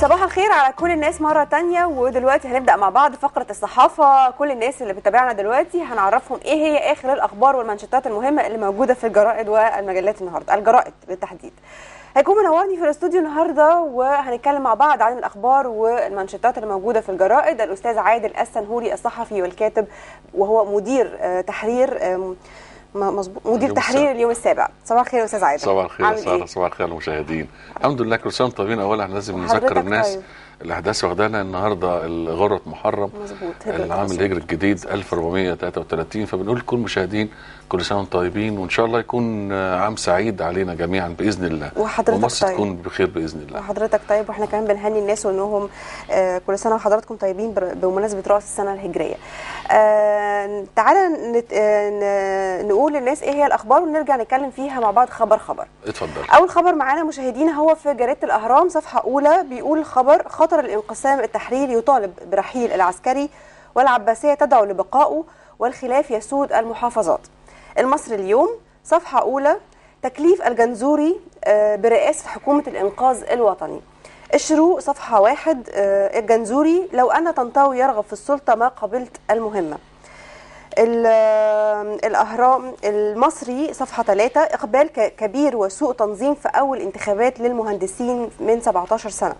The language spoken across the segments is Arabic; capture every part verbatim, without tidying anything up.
صباح الخير على كل الناس مرة تانية. ودلوقتي هنبدأ مع بعض فقرة الصحافة. كل الناس اللي بتتابعنا دلوقتي هنعرفهم ايه هي آخر الأخبار والمانشيتات المهمة اللي موجودة في الجرائد والمجلات النهاردة، الجرائد بالتحديد. هيكون منورني في الاستوديو النهارده وهنتكلم مع بعض عن الأخبار والمانشيتات اللي موجودة في الجرائد الأستاذ عادل السنهوري الصحفي والكاتب، وهو مدير تحرير مظبوط مدير تحرير اليوم السابع. صباح الخير يا استاذ عادل. صباح الخير يا ساره. صباح الخير للمشاهدين. الحمد لله كل سنه طيبين. اولا لازم نذكر الناس طيب. الاحداث واخدانا النهارده غره محرم مظبوط العام الهجري الجديد ألف وأربعمية وثلاثة وثلاثين، فبنقول لكل المشاهدين كل سنه وانتم طيبين، وان شاء الله يكون عام سعيد علينا جميعا باذن الله، وحضرتك ومصر طيب. تكون بخير باذن الله. وحضرتك طيب، واحنا كمان بنهني الناس وانهم آه كل سنه وحضراتكم طيبين بمناسبه راس السنه الهجريه. آه تعالى نت... آه نقول للناس ايه هي الاخبار ونرجع نتكلم فيها مع بعض خبر خبر. اتفضل. اول خبر معانا مشاهدينا هو في جريده الاهرام صفحه اولى، بيقول الخبر: خطر الانقسام التحريري يطالب برحيل العسكري والعباسيه تدعو لبقائه والخلاف يسود المحافظات. المصري اليوم صفحه اولى: تكليف الجنزوري برئاسه حكومه الانقاذ الوطني. الشروق صفحه واحد: الجنزوري: لو ان طنطاوي يرغب في السلطه ما قبلت المهمه. الأهرام المصري صفحة ثلاثة: إقبال كبير وسوء تنظيم في أول انتخابات للمهندسين من سبعتاشر سنة.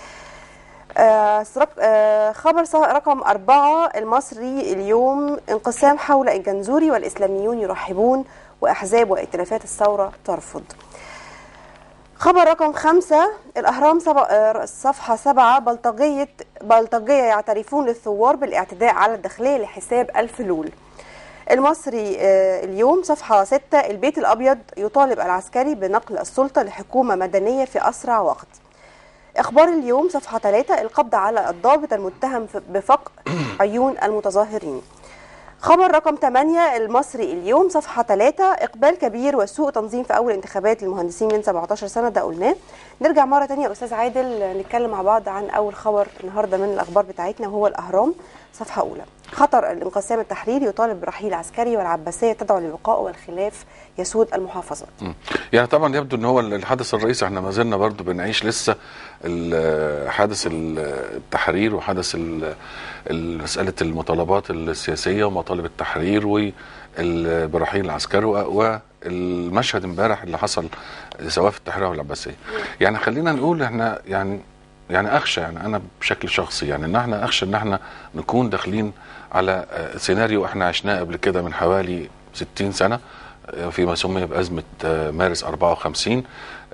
خبر رقم أربعة: المصري اليوم: انقسام حول الجنزوري والإسلاميون يرحبون وأحزاب وائتلافات الثورة ترفض. خبر رقم خمسة: الأهرام صفحة سبعة: بلطجية بلطجية يعترفون للثوار بالاعتداء على الداخلية لحساب الفلول. المصري اليوم صفحة ستة: البيت الأبيض يطالب العسكري بنقل السلطة لحكومة مدنية في أسرع وقت. إخبار اليوم صفحة ثلاثة: القبض على الضابط المتهم بفق عيون المتظاهرين. خبر رقم ثمانية: المصري اليوم صفحة ثلاثة: إقبال كبير وسوء تنظيم في أول انتخابات للمهندسين من سبعتاشر سنة. ده قلناه. نرجع مرة تانية أستاذ عادل نتكلم مع بعض عن أول خبر النهاردة من الأخبار بتاعتنا، وهو الأهرام صفحة أولى: خطر الانقسام التحريري يطالب برحيل عسكري والعباسية تدعو للبقاء والخلاف يسود المحافظات. يعني طبعا يبدو ان هو الحدث الرئيسي، احنا ما زلنا برضه بنعيش لسه حادث التحرير وحدث مسألة المطالبات السياسية ومطالب التحرير وبرحيل العسكري والمشهد امبارح اللي حصل سواء في التحرير والعباسية. يعني خلينا نقول احنا يعني يعني اخشى، يعني انا بشكل شخصي يعني ان احنا اخشى ان احنا نكون داخلين على سيناريو احنا عشناه قبل كده من حوالي ستين سنة فيما سمي بأزمة مارس أربعة وخمسين.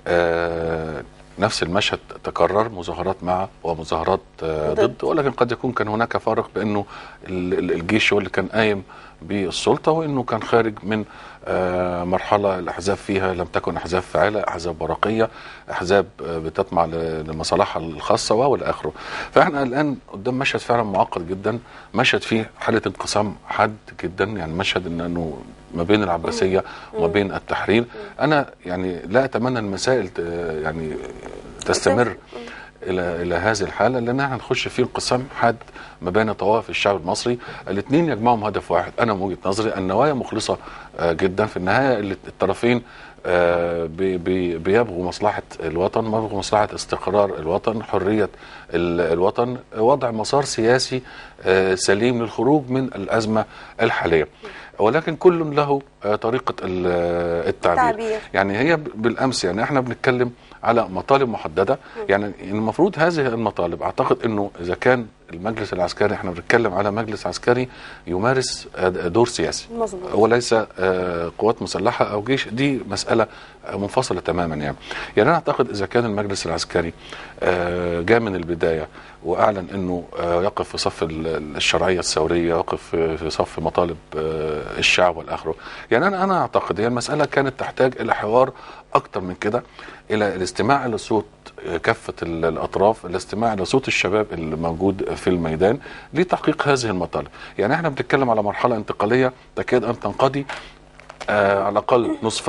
نفس المشهد تكرر، مظاهرات مع ومظاهرات ضد، ولكن قد يكون كان هناك فارق بأنه الجيش هو اللي كان قايم بالسلطة، وأنه كان خارج من مرحلة الأحزاب فيها لم تكن أحزاب فاعلة، أحزاب ورقية، أحزاب بتطمع لمصالحها الخاصة والى آخره. فإحنا الآن قدام مشهد فعلا معقد جدا، مشهد فيه حالة انقسام حاد جدا، يعني مشهد إنه ما بين العباسية وما بين التحرير. أنا يعني لا أتمنى المسائل يعني تستمر الى الى هذه الحاله، لان احنا هنخش في انقسام حاد ما بين طوائف الشعب المصري. الاثنين يجمعهم هدف واحد، انا من وجهه نظري النوايا مخلصه جدا. في النهايه الطرفين بي بي بيبغوا مصلحه الوطن، بيبغوا مصلحه استقرار الوطن، حريه الوطن، وضع مسار سياسي سليم للخروج من الازمه الحاليه. ولكن كل له طريقه التعبير. التعبير. يعني هي بالامس يعني احنا بنتكلم على مطالب محدده، يعني المفروض هذه المطالب اعتقد انه اذا كان المجلس العسكري، احنا بنتكلم على مجلس عسكري يمارس دور سياسي مظبوط، وليس قوات مسلحه او جيش، دي مساله منفصله تماما. يعني يعني انا اعتقد اذا كان المجلس العسكري جاء من البدايه واعلن انه يقف في صف الشرعيه الثوريه، يقف في صف مطالب الشعب والاخره، يعني انا انا اعتقد هي المساله كانت تحتاج الى حوار اكتر من كده، الى الاستماع لصوت كافه الاطراف، الاستماع لصوت الشباب اللي موجود في الميدان لتحقيق هذه المطالب. يعني احنا بنتكلم على مرحله انتقاليه تكاد ان تنقضي آه على الاقل نصفها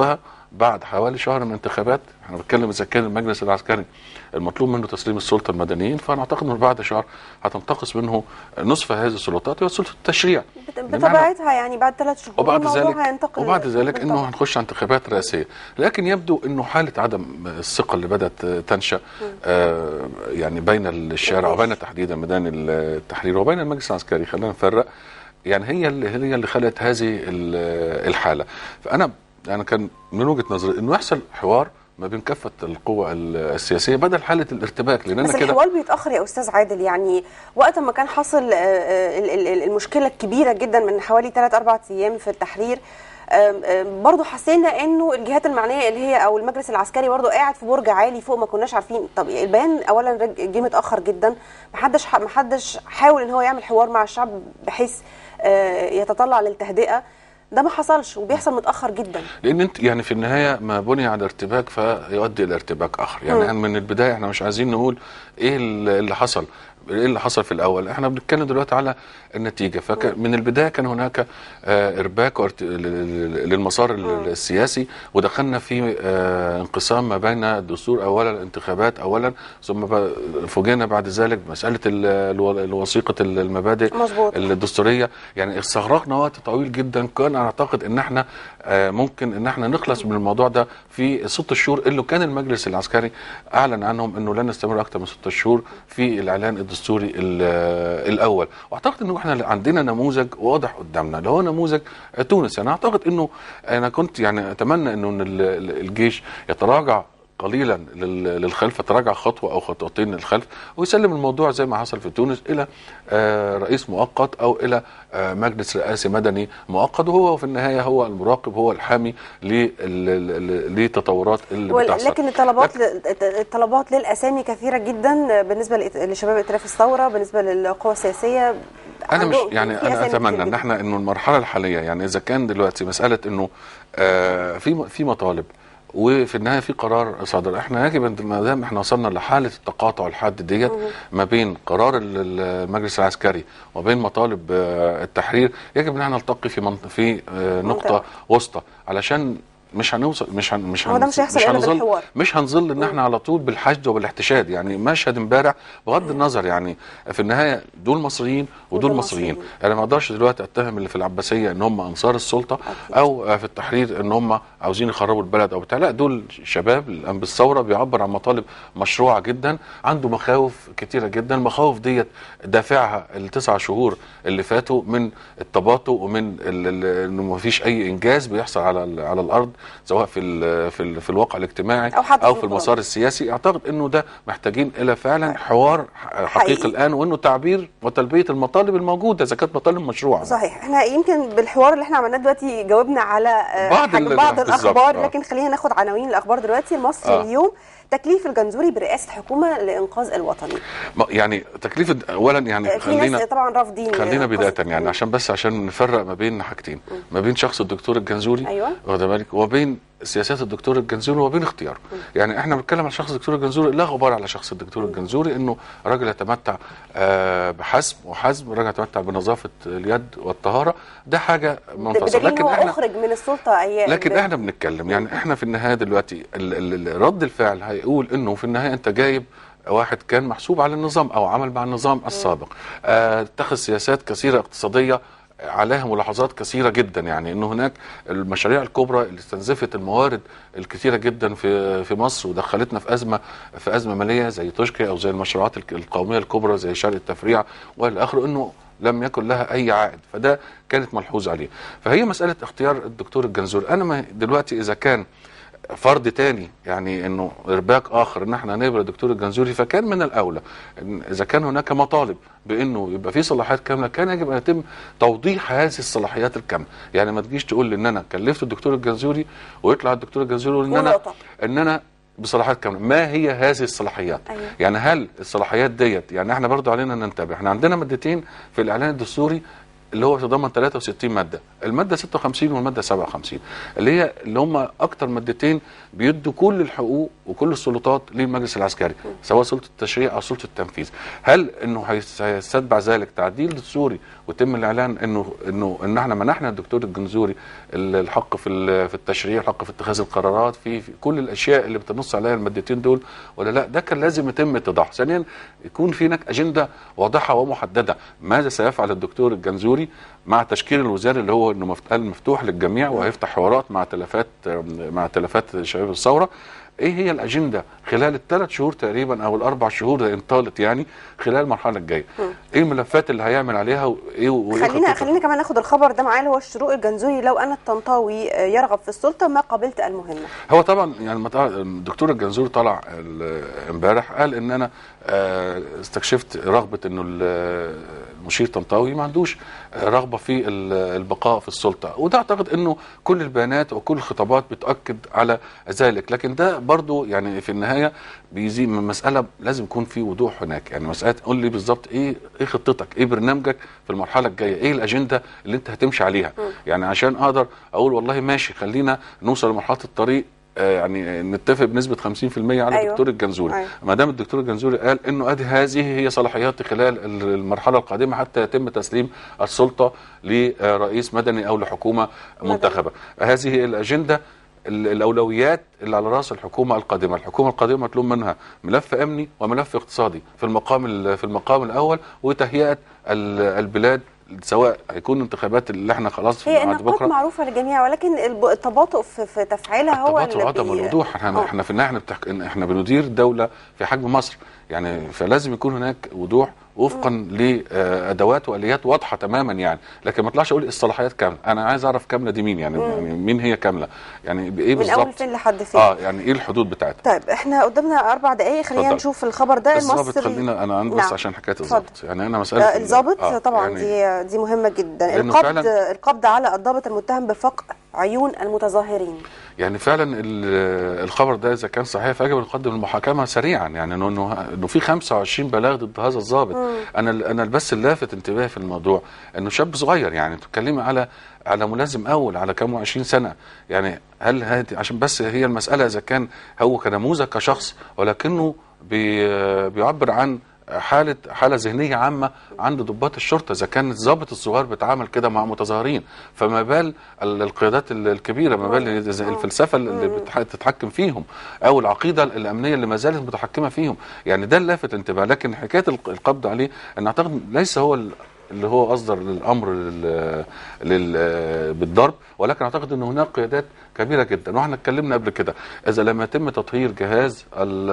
بعد حوالي شهر من انتخابات، احنا بنتكلم اذا كان المجلس العسكري المطلوب منه تسليم السلطه المدنيين، فانا اعتقد انه بعد شهر هتنتقص منه نصف هذه السلطات، هي سلطه التشريع بطبيعتها يعني بعد ثلاث شهور وبعد ذلك هينتقل وبعد ذلك انه هنخش على انتخابات رئاسيه. لكن يبدو انه حاله عدم الثقه اللي بدات تنشا آه يعني بين الشارع وبين تحديدا ميدان التحرير وبين المجلس العسكري، خلينا نفرق، يعني هي اللي هي اللي خلقت هذه الحاله. فانا يعني كان من وجهه نظري انه يحصل حوار ما بين كافه القوى السياسيه بدل حاله الارتباك، لان بس الحوار بيتاخر يا استاذ عادل. يعني وقت ما كان حصل المشكله الكبيره جدا من حوالي ثلاث اربع ايام في التحرير، برضه حسينا انه الجهات المعنيه اللي هي او المجلس العسكري برضه قاعد في برج عالي فوق، ما كناش عارفين. طب البيان اولا جه متاخر جدا، ما حدش ما حدش حاول ان هو يعمل حوار مع الشعب بحيث يتطلع للتهدئه. ده ما حصلش وبيحصل متاخر جدا، لان انت يعني في النهايه ما بني على ارتباك فيؤدي الى ارتباك اخر. يعني م. من البدايه احنا مش عايزين نقول ايه اللي حصل، ايه اللي حصل في الاول، احنا بنتكلم دلوقتي على النتيجه. فمن البدايه كان هناك ارباك للمسار السياسي، ودخلنا في انقسام ما بين الدستور اولا، الانتخابات اولا، ثم فوجئنا بعد ذلك مساله وثيقه المبادئ مظبوط. الدستوريه. يعني استغرقنا وقت طويل جدا. كان اعتقد ان احنا ممكن ان احنا نخلص من الموضوع ده في ست شهور اللي كان المجلس العسكري اعلن عنهم انه لن نستمر اكثر من ست شهور في الاعلان الدستوري الاول. واعتقد انه احنا عندنا نموذج واضح قدامنا اللي هو نموذج تونس. يعني اعتقد انه انا كنت يعني اتمنى انه الجيش يتراجع قليلا للخلف، يتراجع خطوه او خطوتين للخلف ويسلم الموضوع زي ما حصل في تونس الى رئيس مؤقت او الى مجلس رئاسي مدني مؤقت، وهو في النهايه هو المراقب، هو الحامي للتطورات اللي بتحصل. لكن الطلبات الطلبات للاسامي كثيره جدا بالنسبه لشباب ائتلاف الثوره، بالنسبه للقوى السياسيه. انا مش يعني انا اتمنى ان احنا انه المرحله الحاليه، يعني اذا كان دلوقتي مساله انه آه في في مطالب وفي النهايه في قرار صدر، احنا يجب ما دام احنا وصلنا لحاله التقاطع الحاد ديت ما بين قرار المجلس العسكري وبين مطالب التحرير، يجب ان احنا نلتقي في في نقطه وسطى علشان مش هنوصل مش هن مش هن مش, مش هنظل مش هنظل ان احنا على طول بالحشد وبالاحتشاد. يعني مشهد امبارح بغض النظر، يعني في النهايه دول مصريين ودول مصريين. انا يعني ما اقدرش دلوقتي اتهم اللي في العباسيه ان هم انصار السلطه أكيد. او في التحرير ان هم عاوزين يخربوا البلد او بتاع. لا، دول شباب الان بالثوره بيعبر عن مطالب مشروعه جدا، عنده مخاوف كتيره جدا. المخاوف ديت دافعها التسع شهور اللي فاتوا من التباطؤ ومن انه ما فيش اي انجاز بيحصل على على الارض سواء في ال في ال في الواقع الاجتماعي او, أو في المسار السياسي. اعتقد انه ده محتاجين الى فعلا حوار حقيقي الان، وانه تعبير وتلبيه المطالب الموجوده اذا كانت مطالب مشروعه. صحيح. احنا يمكن بالحوار اللي احنا عملناه دلوقتي جاوبنا على بعض, بعض الاخبار، آه. لكن خلينا ناخد عناوين الاخبار دلوقتي. المصري آه. اليوم: تكليف الجنزوري برئاسه حكومه لانقاذ الوطني. يعني تكليف اولا يعني خلينا طبعا رافضين. خلينا بدايه يعني عشان بس عشان نفرق ما بين حاجتين، ما بين شخص الدكتور الجنزوري ايوه واخد بالك وبين سياسات الدكتور الجنزوري وبين اختياره. يعني احنا بنتكلم عن شخص الدكتور الجنزوري، لا غبار على شخص الدكتور الجنزوري، انه راجل يتمتع آه بحزم وحزم، راجل يتمتع بنظافه اليد والطهاره، ده حاجه منفصله. لكن احنا اخرج من السلطه ايام، لكن احنا بنتكلم يعني احنا في النهايه دلوقتي رد الفعل هيقول انه في النهايه انت جايب واحد كان محسوب على النظام او عمل مع النظام السابق، اتخذ آه سياسات كثيره اقتصاديه عليها ملاحظات كثيرة جدا. يعني انه هناك المشاريع الكبرى اللي استنزفت الموارد الكثيرة جدا في في مصر ودخلتنا في ازمة في ازمة مالية زي توشكا او زي المشروعات القومية الكبرى زي شرق التفريع والى اخره، انه لم يكن لها اي عائد، فده كانت ملحوظ عليه. فهي مسألة اختيار الدكتور الجنزوري. انا ما دلوقتي اذا كان فرد تاني يعني انه ارباك اخر ان احنا هنبرد الدكتور الجنزوري، فكان من الاولى إن اذا كان هناك مطالب بانه يبقى في صلاحيات كامله كان يجب ان يتم توضيح هذه الصلاحيات الكامله. يعني ما تجيش تقول لي ان انا كلفت الدكتور الجنزوري ويطلع الدكتور الجنزوري ان انا ان انا بصلاحيات كامله. ما هي هذه الصلاحيات؟ أيوة. يعني هل الصلاحيات ديت يعني احنا برضو علينا ننتبه، احنا عندنا مادتين في الاعلان الدستوري اللي هو يتضمن ثلاثة وستين ماده، الماده ستة وخمسين والماده سبعة وخمسين اللي هي اللي هم اكتر مادتين بيدوا كل الحقوق وكل السلطات للمجلس العسكري سواء سلطه التشريع او سلطه التنفيذ. هل انه هيستتبع ذلك تعديل دستوري ويتم الاعلان انه انه ان احنا منحنا الدكتور الجنزوري الحق في في التشريع، الحق في اتخاذ القرارات في, في كل الاشياء اللي بتنص عليها المادتين دول ولا لا، ده كان لازم يتم اتضاحه. ثانيا يكون في هناك اجنده واضحه ومحدده، ماذا سيفعل الدكتور الجنزوري مع تشكيل الوزاري اللي هو انه مفتوح للجميع وهيفتح حوارات مع تلفات مع تلفات شباب الثوره. ايه هي الاجنده خلال الثلاث شهور تقريبا او الاربع شهور ان طالت يعني خلال المرحله الجايه؟ ايه الملفات اللي هيعمل عليها وايه وايه خلينا خلينا كمان ناخد الخبر ده معاه اللي هو الشروق الجنزوري: لو ان الطنطاوي يرغب في السلطه ما قبلت المهمه. هو طبعا يعني الدكتور الجنزوري طلع امبارح قال ان انا استكشفت رغبه انه المشير طنطاوي ما عندوش رغبه في البقاء في السلطه، وده اعتقد انه كل البيانات وكل الخطابات بتاكد على ذلك. لكن ده برضو يعني في النهايه بيزيد من مساله لازم يكون في وضوح هناك، يعني مساله قول لي بالظبط ايه ايه خطتك، ايه برنامجك في المرحله الجايه، ايه الاجنده اللي انت هتمشي عليها، م. يعني عشان اقدر اقول والله ماشي خلينا نوصل لمرحله الطريق يعني نتفق بنسبه خمسين في المية على الدكتور أيوة. الجنزوري. أيوة. ما دام الدكتور الجنزوري قال انه ادي هذه هي صلاحياتي خلال المرحله القادمه حتى يتم تسليم السلطه لرئيس مدني او لحكومه منتخبه. هذه الاجنده الاولويات اللي على راس الحكومه القادمه، الحكومه القادمه مطلوب منها ملف امني وملف اقتصادي في المقام في المقام الاول، وتهيئه البلاد سواء هيكون انتخابات اللي احنا خلاص هي النقاط معروفه للجميع، ولكن التباطؤ في, في تفعيلها هو اللي التباطؤ وعدم الوضوح. احنا أوه. احنا في النهايه احنا, بتحك... احنا بندير دوله في حجم مصر، يعني فلازم يكون هناك وضوح وفقا لادوات واليات واضحه تماما يعني. لكن ما اطلعش اقول الصلاحيات كامله، انا عايز اعرف كامله دي مين يعني, يعني مين هي كامله يعني بايه بالظبط، من اول فين لحد فين، اه يعني ايه الحدود بتاعتها. طيب احنا قدامنا اربع دقائق، خلينا فضل. نشوف الخبر ده. المصري خلينا انا عندي بس نعم. عشان حكايه الضابط، يعني انا مساله آه الضابط آه طبعا يعني دي دي مهمه جدا. القبض القبض على الضابط المتهم بفقع عيون المتظاهرين. يعني فعلا الخبر ده اذا كان صحيح فيجب ان نقدم المحاكمه سريعا، يعني انه انه في خمسة وعشرين بلاغ ضد هذا الضابط. انا انا بس اللافت انتباهي في الموضوع انه شاب صغير، يعني بتتكلمي على على ملازم اول على كام وعشرين سنه، يعني هل هذه عشان بس هي المساله اذا كان هو كنموذج كشخص، ولكنه بي بيعبر عن حاله حاله ذهنيه عامه عند ضباط الشرطه. اذا كان الضابط الصغير بيتعامل كده مع متظاهرين، فما بال القيادات الكبيره، ما بال الفلسفه اللي بتتحكم فيهم او العقيده الامنيه اللي ما زالت متحكمه فيهم. يعني ده اللافت انتباه. لكن حكايه القبض عليه ان اعتقد ليس هو اللي هو اصدر للامر لل... لل... بالضرب، ولكن اعتقد ان هناك قيادات كبيره جدا، واحنا اتكلمنا قبل كده اذا لم يتم تطهير جهاز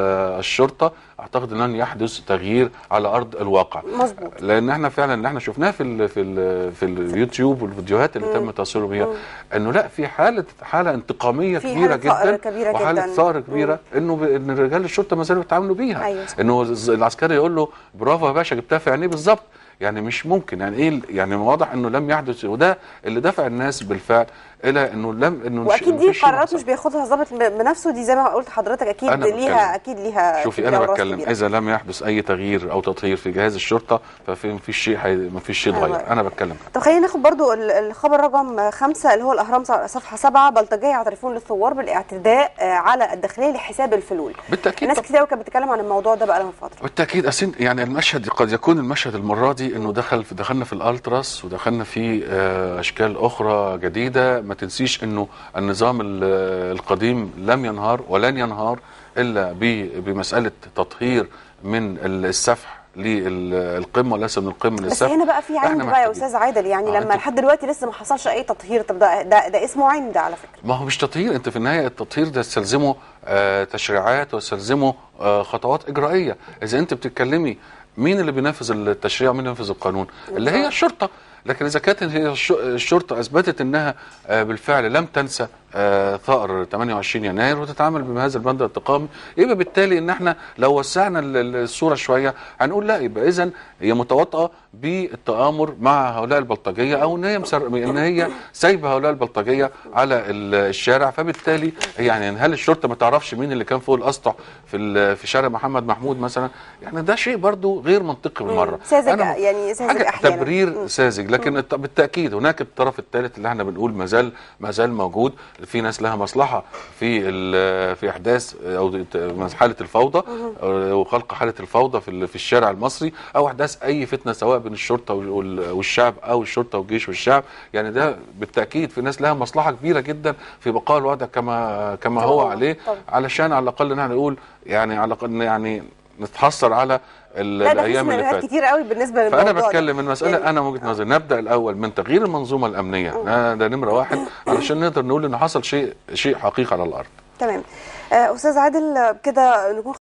الشرطه اعتقد ان يحدث تغيير على ارض الواقع. مظبوط. لان احنا فعلا اللي احنا شفناه في ال في ال في اليوتيوب والفيديوهات اللي تم تصويره بيها انه لا في حاله حاله انتقاميه كبيره جدا كبيرة وحاله جداً. ثار كبيره انه ب... ان رجال الشرطه ما زالوا بيتعاملوا بيها. أيوة. انه العسكري يقول له برافو يا باشا جبتها في عينيه بالظبط، يعني مش ممكن، يعني ايه يعني واضح انه لم يحدث، وده اللي دفع الناس بالفعل الى انه لم انه واكيد دي قرارات مش بياخدها الضابط بنفسه، دي زي ما قلت حضرتك اكيد ليها اكيد ليها شوفي انا بتكلم اذا لم يحدث اي تغيير او تطهير في جهاز الشرطه ففي ما فيش شيء حي... ما فيش شيء اتغير. انا بتكلم. طب خلينا ناخد برضو الخبر رقم خمسة اللي هو الاهرام صفحه سبعة: بلطجيه يعترفون للثوار بالاعتداء على الداخليه لحساب الفلول. بالتاكيد ناس كتير قوي كانت بتتكلم عن الموضوع ده بقى لهم فتره. بالتاكيد أسين يعني المشهد قد يكون المشهد المره دي انه دخل في دخلنا في الالتراس ودخلنا في اشكال اخرى جديده. ما تنسيش انه النظام القديم لم ينهار ولن ينهار الا بمساله تطهير من السفح للقمه وليس من القمه للسفح. بس هنا بقى في عند بقى يا استاذ عادل، يعني آه لما لحد دلوقتي لسه ما حصلش اي تطهير. طب ده ده, ده اسمه عند على فكره. ما هو مش تطهير، انت في النهايه التطهير ده يستلزمه آه تشريعات ويستلزمه آه خطوات اجرائيه. اذا انت بتتكلمي مين اللي بينفذ التشريع ومين اللي بينفذ القانون؟ اللي هي الشرطه. لكن اذا كانت هي الشرطه اثبتت انها بالفعل لم تنسى ثأر ثمانية وعشرين يناير وتتعامل بهذا البند الانتقامي، يبقى بالتالي ان احنا لو وسعنا الصوره شويه هنقول لا، يبقى اذا هي متواطئه بالتآمر مع هؤلاء البلطجيه، او ان هي مسر... ان هي سايبه هؤلاء البلطجيه على الشارع. فبالتالي يعني هل الشرطه ما تعرفش مين اللي كان فوق الاسطح في في شارع محمد محمود مثلا؟ يعني ده شيء برضو غير منطقي بالمره. ساذج يعني ساذج احيانا، تبرير ساذج. لكن بالتاكيد هناك الطرف الثالث اللي احنا بنقول ما زال ما زال موجود، في ناس لها مصلحه في في احداث او حاله الفوضى وخلق حاله الفوضى في في الشارع المصري، او احداث اي فتنه سواء بين الشرطه والشعب او الشرطه والجيش والشعب. يعني ده بالتاكيد في ناس لها مصلحه كبيره جدا في بقاء الوضع كما كما هو عليه، علشان على الاقل نحن نقول يعني على الاقل يعني نتحسر على الايام اللي فاتت كتير قوي بالنسبه للموضوع. فانا بتكلم المساله يعني انا وجهه نظري نبدا الاول من تغيير المنظومه الامنيه، ده نمره واحد علشان نقدر نقول ان حصل شيء شيء حقيقي على الارض. تمام. استاذ عادل كده نكون